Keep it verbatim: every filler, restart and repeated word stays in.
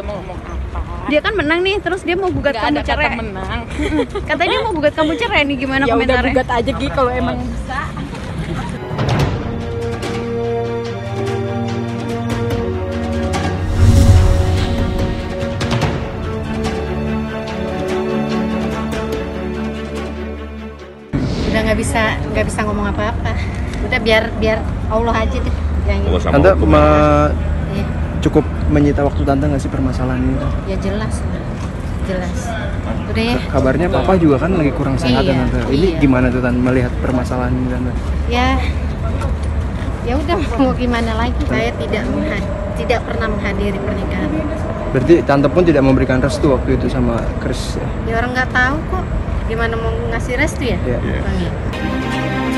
mau ngomong apa? Dia kan menang nih, terus dia mau gugat Gak kamu ada cerai. kata menang. Katanya dia mau gugat kamu cerai nih, gimana Ya udah komentarnya? gugat aja Gi kalau emang bisa. Udah nggak bisa nggak bisa ngomong apa-apa. Udah biar biar Allah aja deh yang ini. Tante me- Ya, cukup menyita waktu tante nggak sih permasalahan ini? ya jelas lah. Jelas. Udah ya. Kabarnya papa juga kan lagi kurang sehat Iya, kan tante. Ini iya. gimana tuh tante melihat permasalahan ini tante? Ya. Ya udah mau gimana lagi? Saya tidak menghad- tidak pernah menghadiri pernikahan. Berarti tante pun tidak memberikan restu waktu itu sama Chris ya? Ya orang nggak tahu kok gimana mau ngasih restu ya? Iya. Bang, ya?